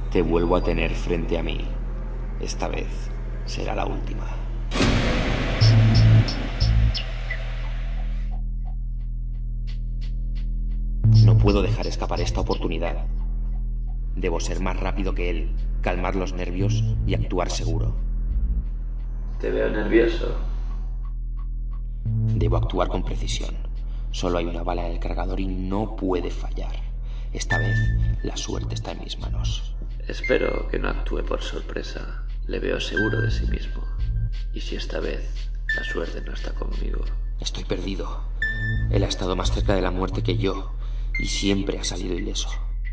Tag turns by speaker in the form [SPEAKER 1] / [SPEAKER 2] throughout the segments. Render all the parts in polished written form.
[SPEAKER 1] Te vuelvo a tener frente a mí. Esta vez será la última. No puedo dejar escapar esta oportunidad. Debo ser más rápido que él, calmar los nervios y actuar seguro.
[SPEAKER 2] Te veo nervioso.
[SPEAKER 1] Debo actuar con precisión. Solo hay una bala en el cargador y no puede fallar. Esta vez la suerte está en mis manos.
[SPEAKER 2] Espero que no actúe por sorpresa. Le veo seguro de sí mismo. ¿Y si esta vez la suerte no está conmigo?
[SPEAKER 1] Estoy perdido. Él ha estado más cerca de la muerte que yo y siempre ha salido ileso.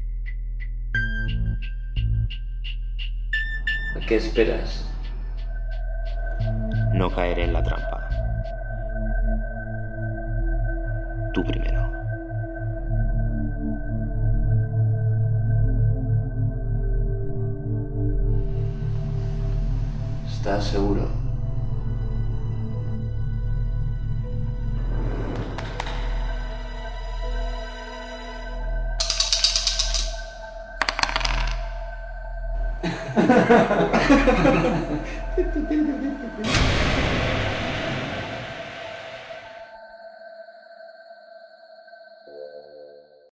[SPEAKER 2] ¿A qué esperas?
[SPEAKER 1] No caeré en la trampa. Tú primero.
[SPEAKER 2] ¿Estás seguro?